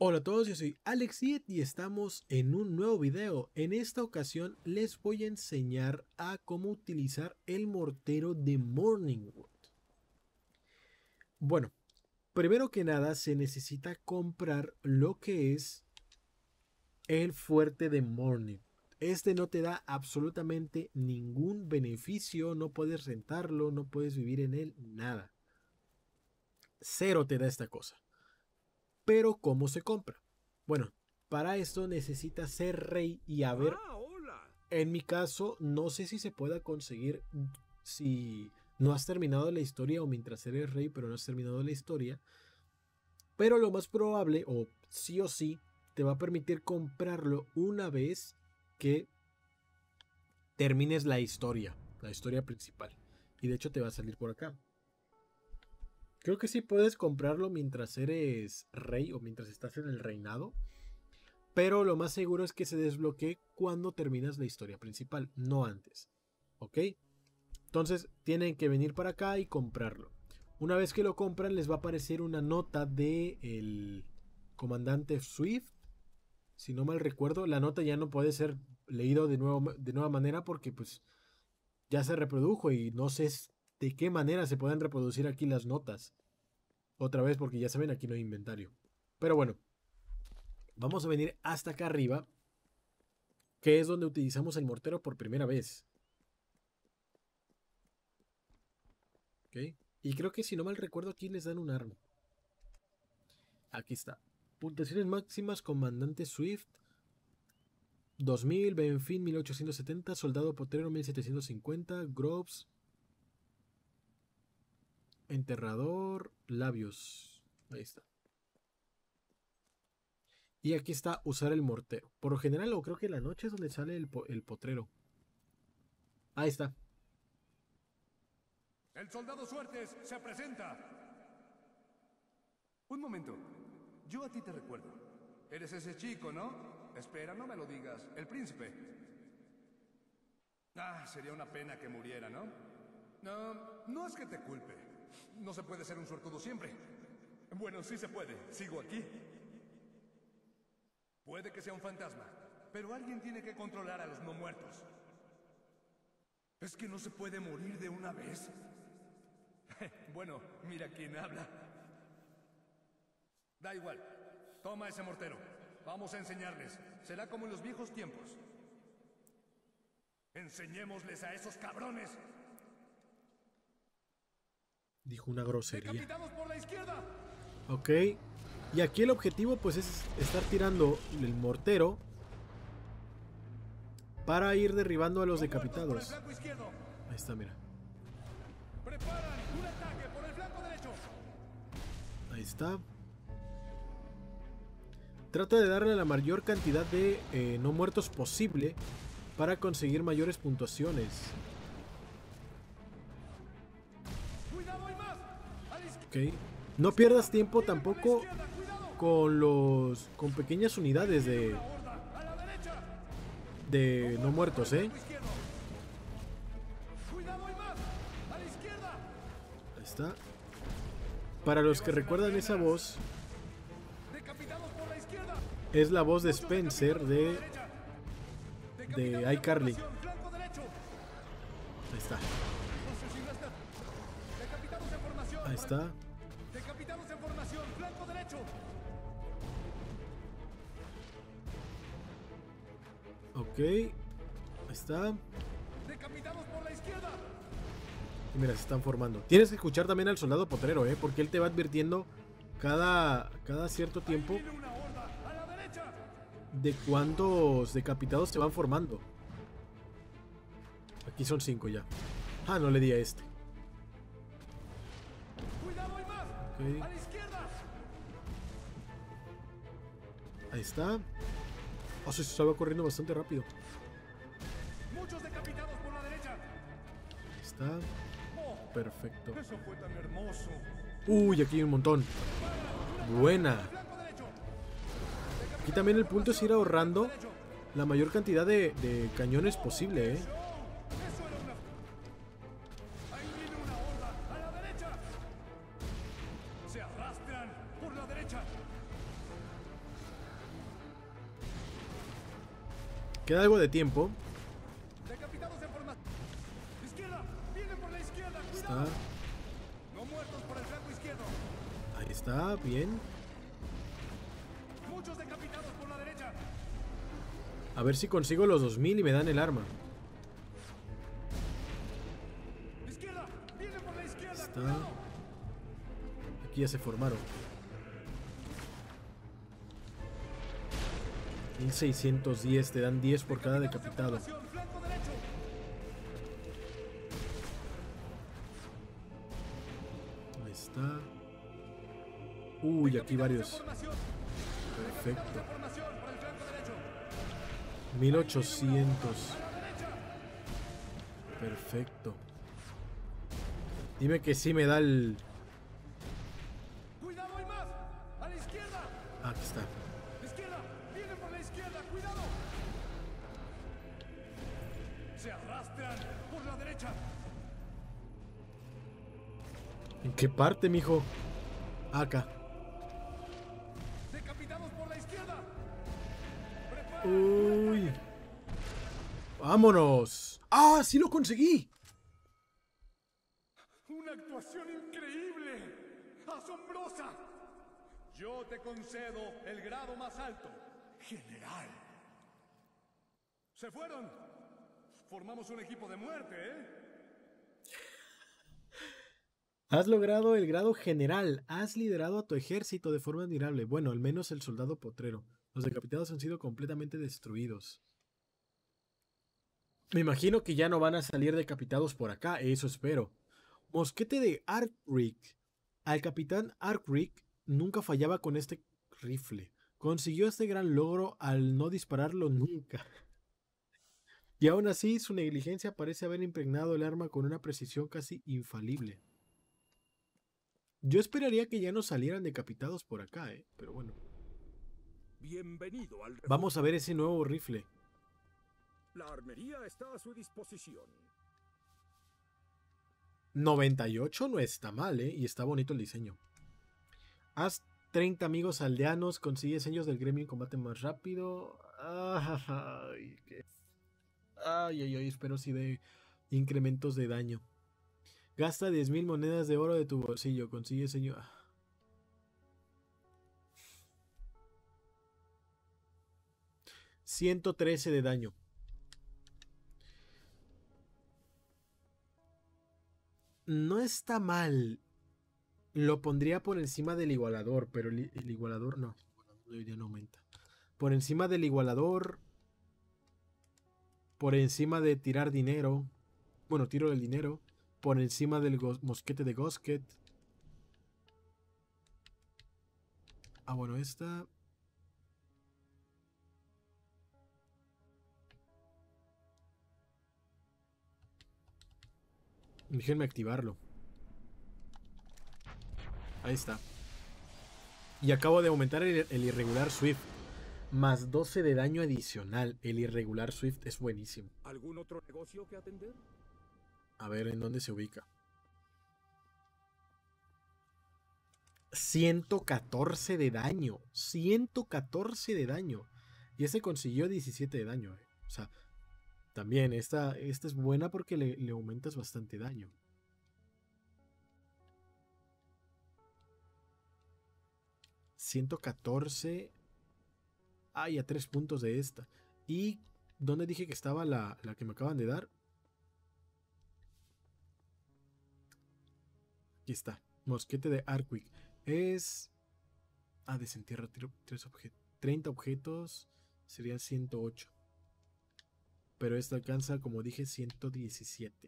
Hola a todos, yo soy Alexiet y estamos en un nuevo video. En esta ocasión les voy a enseñar a cómo utilizar el mortero de Morningwood. Bueno, primero que nada se necesita comprar lo que es el fuerte de Morningwood. Este no te da absolutamente ningún beneficio, no puedes rentarlo, no puedes vivir en él, nada. Cero te da esta cosa. Pero ¿cómo se compra? Bueno, para esto necesitas ser rey y a ver, en mi caso no sé si se pueda conseguir si no has terminado la historia o mientras eres rey pero no has terminado la historia. Pero lo más probable o sí te va a permitir comprarlo una vez que termines la historia principal. Y de hecho te va a salir por acá. Creo que sí puedes comprarlo mientras eres rey o mientras estás en el reinado. Pero lo más seguro es que se desbloquee cuando terminas la historia principal, no antes. ¿Ok? Entonces tienen que venir para acá y comprarlo. Una vez que lo compran les va a aparecer una nota de el comandante Swift. Si no mal recuerdo, la nota ya no puede ser leído de nueva manera porque pues ya se reprodujo y no sé de qué manera se pueden reproducir aquí las notas. Otra vez porque ya saben, aquí no hay inventario. Pero bueno, vamos a venir hasta acá arriba, que es donde utilizamos el mortero por primera vez. ¿Ok? Y creo que si no mal recuerdo aquí les dan un arma. Aquí está. Puntuaciones máximas, comandante Swift 2000, Benfin 1870, soldado potrero 1750, Groves, enterrador, labios. Ahí está. Y aquí está usar el mortero. Por lo general, o creo que en la noche es donde sale el potrero. Ahí está. El soldado Suertes se presenta. Un momento. Yo a ti te recuerdo. Eres ese chico, ¿no? Espera, no me lo digas. El príncipe. Ah, sería una pena que muriera, ¿no? No, no es que te culpe. No se puede ser un suertudo siempre. Bueno, sí se puede. Sigo aquí. Puede que sea un fantasma, pero alguien tiene que controlar a los no muertos. ¿Es que no se puede morir de una vez? Bueno, mira quién habla. Da igual. Toma ese mortero. Vamos a enseñarles. Será como en los viejos tiempos. Enseñémosles a esos cabrones. Dijo una grosería. ¡Decapitados por la izquierda! Ok. Y aquí el objetivo pues es estar tirando el mortero para ir derribando a los decapitados. Ahí está, mira. Preparan un ataque por el flanco derecho. Ahí está. Trata de darle la mayor cantidad de no muertos posible para conseguir mayores puntuaciones. Cuidado, hay más. Ok. No pierdas tiempo tampoco con pequeñas unidades de no muertos, ¿eh? Cuidado, hay más. A la izquierda. Ahí está. Para los que recuerdan esa voz, Decapitados por la izquierda. es la voz de Spencer de iCarly. Flanco derecho. Ahí está. Decapitados en formación. Ahí está. Decapitados en formación. Flanco derecho. Ok. Ahí está. Decapitados por la izquierda. Y mira, se están formando. Tienes que escuchar también al soldado potrero, porque él te va advirtiendo cada cierto tiempo Viene una horda. A la derecha. de cuántos decapitados se van formando. Aquí son 5 ya. Ah, no le di a este. Cuidado, hay más. Ok. A la izquierda. Ahí está. Oh, se estaba corriendo bastante rápido. Muchos decapitados por la derecha. Ahí está. Oh, Perfecto. eso fue tan hermoso. Uy, aquí hay un montón. Buena. Flanco derecho. Aquí también el punto es ir ahorrando la mayor cantidad de cañones posible, Eso era una... Ahí viene una horda. A la derecha. Se arrastran por la derecha. Queda algo de tiempo. Decapitados en formación. Izquierda, vienen por la izquierda. Está. Cuidado. No muertos por el flanco izquierdo. Ahí está, bien. Muchos decapitados por la derecha. A ver si consigo los 2000 y me dan el arma. Izquierda, vienen por la izquierda. Está. Cuidado. Aquí ya se formaron. 1610, te dan 10 por cada decapitado. Flanco derecho. Ahí está. Uy, aquí varios. Formación. Perfecto. Formación por el flanco derecho. 1800. Perfecto. Dime que sí me da el... Cuidado, hay más. A la izquierda. Aquí está. Izquierda, vienen por la izquierda. Cuidado. Se arrastran por la derecha. ¿En qué parte, mijo? Acá. Decapitados por la izquierda. Uy. ¡Vámonos! ¡Ah, sí lo conseguí! Una actuación increíble. Asombrosa. Yo te concedo el grado más alto. General. Se fueron. Formamos un equipo de muerte, ¿eh? Has logrado el grado general. Has liderado a tu ejército de forma admirable. Bueno, al menos el soldado potrero. Los decapitados han sido completamente destruidos. Me imagino que ya no van a salir decapitados por acá. Eso espero. Mosquete de Arkrick. Al capitán Arkrick nunca fallaba con este rifle. Consiguió este gran logro al no dispararlo nunca. Y aún así, su negligencia parece haber impregnado el arma con una precisión casi infalible. Yo esperaría que ya no salieran decapitados por acá, pero bueno. Bienvenido al refugio. Vamos a ver ese nuevo rifle. La armería está a su disposición. 98 no está mal, y está bonito el diseño. Haz 30 amigos aldeanos, consigue sellos del gremio en combate más rápido. Ay, espero si de incrementos de daño. Gasta 10.000 monedas de oro de tu bolsillo, consigue sello. 113 de daño. No está mal. Lo pondría por encima del igualador, pero el igualador no. Ya no aumenta. Por encima del igualador. Por encima de tirar dinero. Bueno, tiro del dinero. Por encima del mosquete de Gosket. Ah, bueno, esta. Déjenme activarlo. Ahí está. Y acabo de aumentar el irregular Swift. Más 12 de daño adicional. El irregular Swift es buenísimo. ¿Algún otro negocio que atender? A ver en dónde se ubica. 114 de daño. 114 de daño. Y este consiguió 17 de daño. O sea, también esta es buena porque le aumentas bastante daño. $114. Ay, a 3 puntos de esta. ¿Y dónde dije que estaba la que me acaban de dar? Aquí está. Mosquete de Arkwick. Es... desentierra 30 objetos. Serían 108. Pero esta alcanza, como dije, 117.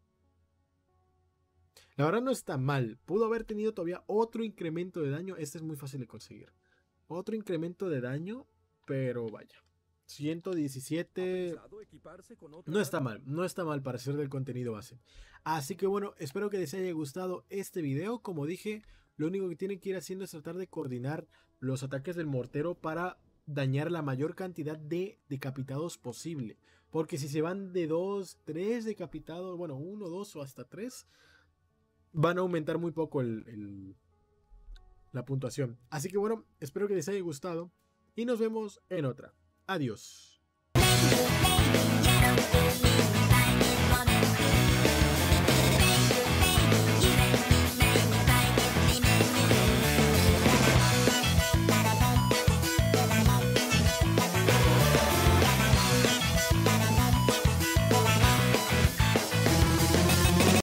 La verdad no está mal. Pudo haber tenido todavía otro incremento de daño. Este es muy fácil de conseguir. Otro incremento de daño. Pero vaya. 117. No está mal. No está mal para ser del contenido base. Así que bueno, espero que les haya gustado este video. Como dije, lo único que tienen que ir haciendo es tratar de coordinar los ataques del mortero para dañar la mayor cantidad de decapitados posible. Porque si se van de 2, 3 decapitados, bueno, 1, 2 o hasta 3, van a aumentar muy poco la puntuación. Así que bueno, espero que les haya gustado y nos vemos en otra. Adiós.